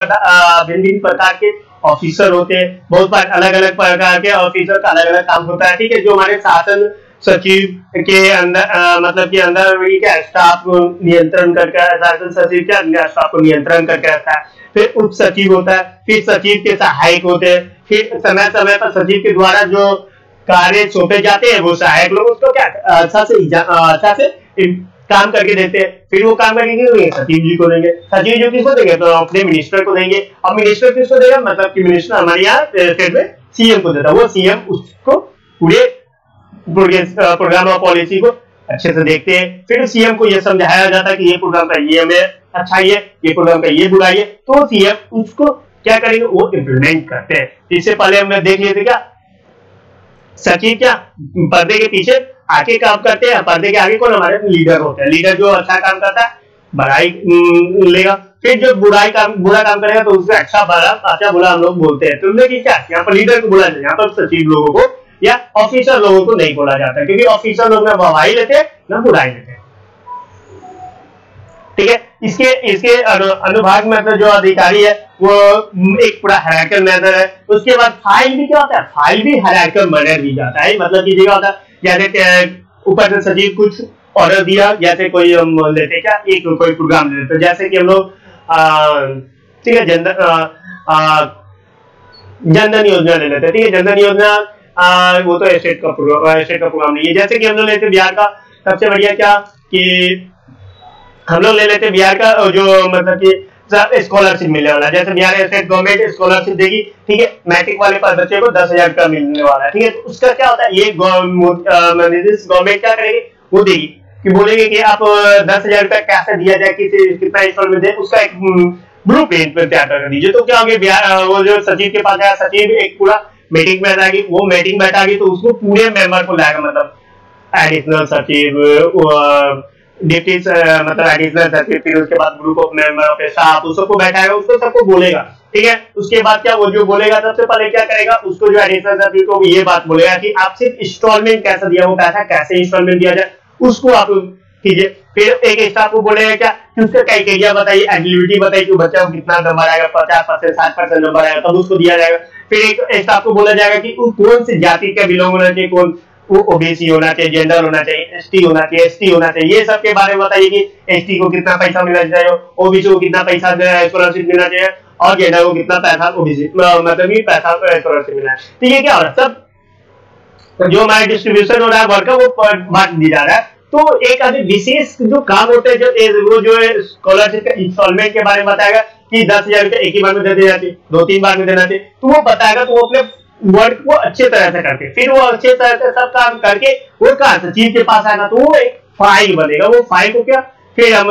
भिन्न भिन्न प्रकार के ऑफिसर होते हैं, बहुत अलग अलग प्रकार के ऑफिसर का अलग अलग काम होता है, ठीक है। जो हमारे शासन सचिव के अंदर मतलब के अंदर क्या स्टाफ को नियंत्रण करके, शासन सचिव क्या स्टाफ को नियंत्रण करके रखता है। फिर उप सचिव होता है, फिर सचिव के सहायक होते हैं, फिर समय समय पर सचिव के द्वारा जो कार्य सौंपे जाते हैं वो सहायक लोग उसको क्या अच्छा से काम करके देते हैं। फिर वो काम करके देंगे सचिव जी को देंगे, सचिव जी किसको देंगे तो अपने मिनिस्टर को देंगे, और मिनिस्टर किसको देगा मतलब कि मिनिस्टर हमारे यहाँ स्टेट में सीएम को देता है, वो सीएम उसको पूरे प्रोग्राम और पॉलिसी को अच्छे से देखते हैं। फिर सीएम को यह समझाया जाता है कि ये प्रोग्राम का ये हमें अच्छा है, ये प्रोग्राम का ये बुराई है, तो सीएम उसको क्या करेंगे वो इम्प्लीमेंट करते हैं। इससे पहले हमने देख लिए थे क्या सचिव क्या पर्दे के पीछे आगे काम करते हैं, पर्दे के आगे कौन हमारे लीडर होते हैं, लीडर जो अच्छा काम करता है बड़ाई लेगा, फिर जो बुरा काम करेगा तो उससे अच्छा बुरा हम लोग बोलते हैं। तुमने की क्या यहाँ पर लीडर को बोला जाता है, यहाँ पर सचिव लोगों को या ऑफिसर लोगों को नहीं बोला जाता, क्योंकि ऑफिसर लोग ना वाहवाही लेते हैं ना बुराई लेते हैं, ठीक है। इसके अनुभाग में मतलब जो अधिकारी है वो एक पूरा हायरार्किकल मैनर है। उसके बाद फाइल भी क्या होता है, फाइल भी हायरार्किकल मैनर दी जाता है, मतलब की जगह होता है जैसे ऊपर से सचिव कुछ ऑर्डर दिया, जैसे कोई हम लेते क्या एक कोई प्रोग्राम ले लेते, जैसे कि हम लोग ठीक है जनधन योजना ले लेते, ठीक है। जनधन योजना वो तो स्टेट का प्रोग्राम नहीं है। जैसे कि हम लोग लेते बिहार का सबसे बढ़िया क्या कि हम लोग ले लेते बिहार का जो मतलब कि स्कॉलरशिप मिलने वाला है, जैसे बिहार स्टेट गवर्नमेंट स्कॉलरशिप देगी, ठीक है। मैट्रिक वाले पर बच्चे को 10,000 का मिलने वाला है, ठीक है। तो उसका क्या होता है ये गवर्नमेंट क्या करेगी वो देगी कि बोलेंगे कि आप 10,000 रुपया कैसे दिया जाए, कितना इंस्टॉलमेंट दे, उसका एक ब्लू प्रिंट में तैयार कर दीजिए। तो क्या होगा बिहार वो जो सचिव के पास जाएगा, सचिव एक पूरा मीटिंग बैठाएगी, वो मीटिंग बैठाएगी तो उसको पूरे मेंबर को लाएगा, मतलब एडिशनल सचिव डिप्टी मतलब एडिशनल सचिव, फिर उसके बाद group of member of staff उसको बैठाएगा, उसको सबको बोलेगा, ठीक है। उसके बाद क्या वो जो बोलेगा सबसे पहले क्या करेगा उसको जो एडिशनल सचिव को ये बात बोलेगा कि आप सिर्फ इंस्टॉलमेंट कैसे दिया, वो पैसा कैसे इंस्टॉलमेंट दिया जाए उसको आप कीजिए। फिर एक स्टाफ को बोलेगा क्या कि उसका क्राइटेरिया बताइए, एलिजिबिलिटी बताइए कि बच्चा को कितना नंबर आएगा, 50% 60% नंबर आएगा तब उसको दिया जाएगा। फिर एक स्टाफ को बोला जाएगा कि वो कौन सी जाति का बिलोंग होना चाहिए, कौन वो ओबीसी होना चाहिए, जेंडर होना चाहिए, एसटी होना चाहिए, एसटी होना चाहिए, ये सब के बारे में बताइए कि एसटी को कितना पैसा मिलना चाहिए, ओबीसी को कितना पैसा स्कॉलरशिप मिलना चाहिए, और जेंडर को कितना पैसा ओबीसी मतलब ये पैसा स्कॉलरशिप मिलना है। तो ये क्या हो रहा है सब जो हमारा डिस्ट्रीब्यूशन हो रहा है वर्क का वो बांट दी जा रहा है। तो एक अधिक विशेष जो काम होते हैं वो जो स्कॉलरशिप का इंस्टॉलमेंट के बारे में बताएगा कि 10,000 रुपया एक ही बार में दे देना चाहिए, 2-3 बार में देना चाहिए, तो वो बताएगा। तो वो अपने वर्क को अच्छे तरह से करके फिर वो अच्छे तरह से सब काम करके वो कहा सचिव के पास आएगा, तो वो एक फाइल बनेगा। वो फाइल को क्या फिर हम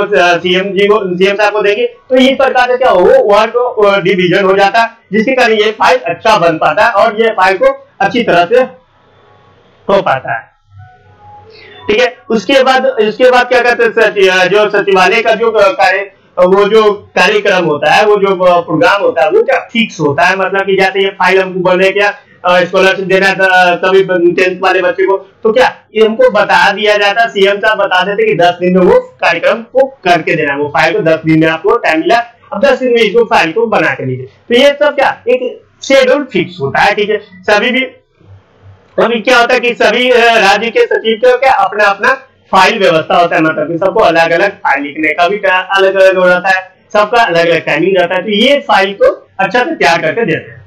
सीएम साहब को देंगे, तो इस प्रकार से क्या हो वर्क डिवीजन हो जाता है, जिसके कारण ये फाइल अच्छा बन पाता है और ये फाइल को अच्छी तरह से हो पाता है, ठीक है। उसके बाद क्या कहते हैं जो सचिवालय का जो कार्य वो जो कार्यक्रम होता है, वो जो प्रोग्राम होता है वो क्या फिक्स होता है, मतलब कि जैसे ये फाइल हमको बने क्या स्कॉलरशिप देना है तभी 10th वाले बच्चे को, तो क्या ये हमको बता दिया जाता, सीएम साहब बता देते कि 10 दिन में वो कार्यक्रम को करके देना, वो फाइल को 10 दिन में आपको टाइम मिला, अब 10 दिन में इसको फाइल को बना के दीजिए। तो ये सब क्या एक शेड्यूल फिक्स होता है, ठीक है। सभी भी अभी क्या होता है कि सभी राज्य के सचिव का क्या अपना अपना फाइल व्यवस्था होता है, मतलब कि सबको अलग अलग फाइल लिखने का भी अलग अलग हो जाता है, सबका अलग अलग टाइमिंग रहता है, तो ये फाइल को अच्छा से तैयार करके देते हैं।